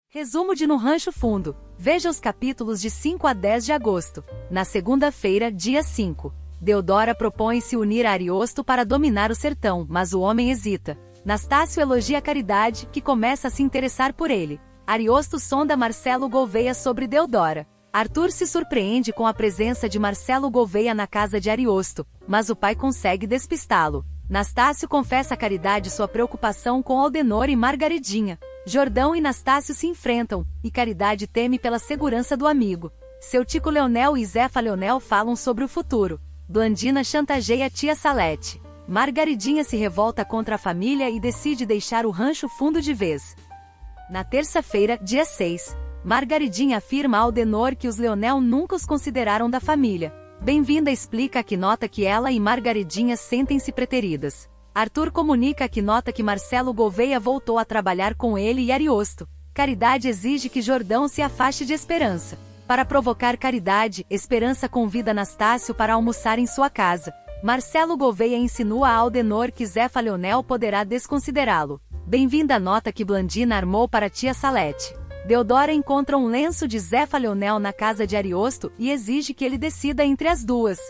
Resumo de No Rancho Fundo. Veja os capítulos de 5 a 10 de agosto. Na segunda-feira, dia 5. Deodora propõe se unir a Ariosto para dominar o sertão, mas o homem hesita. Nastácio elogia Caridade, que começa a se interessar por ele. Ariosto sonda Marcelo Gouveia sobre Deodora. Arthur se surpreende com a presença de Marcelo Gouveia na casa de Ariosto, mas o pai consegue despistá-lo. Nastácio confessa a Caridade sua preocupação com Aldenor e Margaridinha. Jordão e Nastácio se enfrentam, e Caridade teme pela segurança do amigo. Seu Tico Leonel e Zefa Leonel falam sobre o futuro. Blandina chantageia tia Salete. Margaridinha se revolta contra a família e decide deixar o Rancho Fundo de vez. Na terça-feira, dia 6, Margaridinha afirma a Aldenor que os Leonel nunca os consideraram da família. Bem-vinda explica a Quinota que ela e Margaridinha sentem-se preteridas. Arthur comunica a Quinota que Marcelo Gouveia voltou a trabalhar com ele e Ariosto. Caridade exige que Jordão se afaste de Esperança. Para provocar Caridade, Esperança convida Nastácio para almoçar em sua casa. Marcelo Gouveia insinua a Aldenor que Zefa Leonel poderá desconsiderá-lo. Bem-vinda nota que Blandina armou para tia Salete. Deodora encontra um lenço de Zefa Leonel na casa de Ariosto e exige que ele decida entre as duas.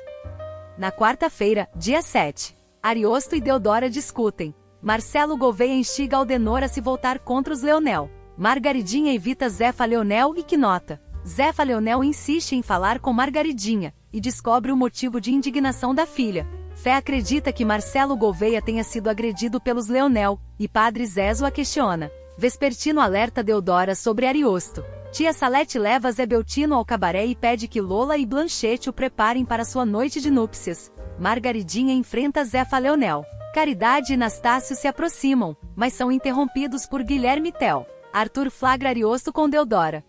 Na quarta-feira, dia 7, Ariosto e Deodora discutem. Marcelo Gouveia instiga Aldenor a se voltar contra os Leonel. Margaridinha evita Zefa Leonel e Quinota. Zefa Leonel insiste em falar com Margaridinha, e descobre o motivo de indignação da filha. Fé acredita que Marcelo Gouveia tenha sido agredido pelos Leonel, e Padre Zezo a questiona. Vespertino alerta Deodora sobre Ariosto. Tia Salete leva Zé Beltino ao cabaré e pede que Lola e Blanchete o preparem para sua noite de núpcias. Margaridinha enfrenta Zefa Leonel. Caridade e Nastácio se aproximam, mas são interrompidos por Guilherme Tel. Arthur flagra Ariosto com Deodora.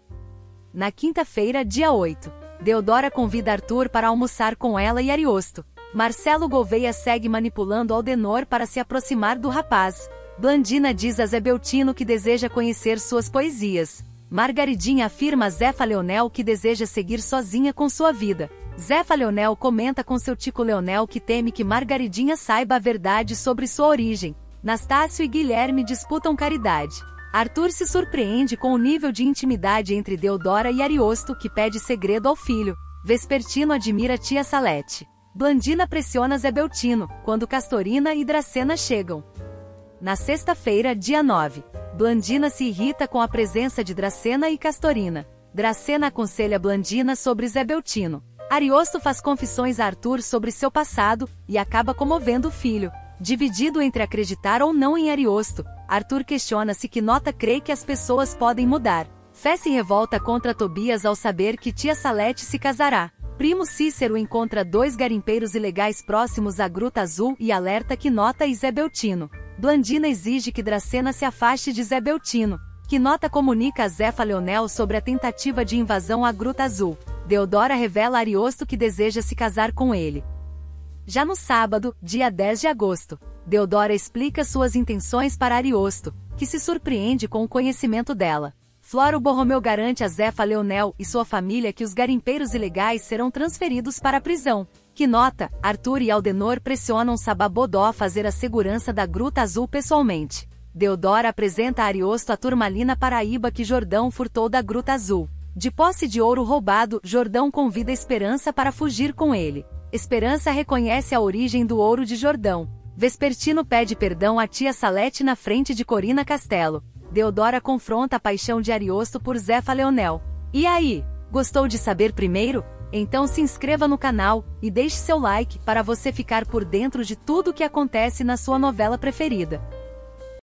Na quinta-feira, dia 8, Deodora convida Arthur para almoçar com ela e Ariosto. Marcelo Gouveia segue manipulando Aldenor para se aproximar do rapaz. Blandina diz a Zé Beltino que deseja conhecer suas poesias. Margaridinha afirma a Zefa Leonel que deseja seguir sozinha com sua vida. Zefa Leonel comenta com seu Tico Leonel que teme que Margaridinha saiba a verdade sobre sua origem. Nastácio e Guilherme disputam Caridade. Arthur se surpreende com o nível de intimidade entre Deodora e Ariosto, que pede segredo ao filho. Vespertino admira tia Salete. Blandina pressiona Zé Beltino, quando Castorina e Dracena chegam. Na sexta-feira, dia 9, Blandina se irrita com a presença de Dracena e Castorina. Dracena aconselha Blandina sobre Zé Beltino. Ariosto faz confissões a Arthur sobre seu passado, e acaba comovendo o filho. Dividido entre acreditar ou não em Ariosto, Arthur questiona se Quinota crê que as pessoas podem mudar. Fé se revolta contra Tobias ao saber que tia Salete se casará. Primo Cícero encontra 2 garimpeiros ilegais próximos à Gruta Azul e alerta Quinota e Zé Beltino. Blandina exige que Dracena se afaste de Zé Beltino. Quinota comunica a Zefa Leonel sobre a tentativa de invasão à Gruta Azul. Deodora revela a Ariosto que deseja se casar com ele. Já no sábado, dia 10 de agosto, Deodora explica suas intenções para Ariosto, que se surpreende com o conhecimento dela. Floro Borromeu garante a Zefa Leonel e sua família que os garimpeiros ilegais serão transferidos para a prisão. Quinota, Arthur e Aldenor pressionam Sababodó a fazer a segurança da Gruta Azul pessoalmente. Deodora apresenta a Ariosto a turmalina Paraíba que Jordão furtou da Gruta Azul. De posse de ouro roubado, Jordão convida Esperança para fugir com ele. Esperança reconhece a origem do ouro de Jordão. Vespertino pede perdão a tia Salete na frente de Corina Castelo. Deodora confronta a paixão de Ariosto por Zefa Leonel. E aí, gostou de saber primeiro? Então se inscreva no canal e deixe seu like para você ficar por dentro de tudo o que acontece na sua novela preferida.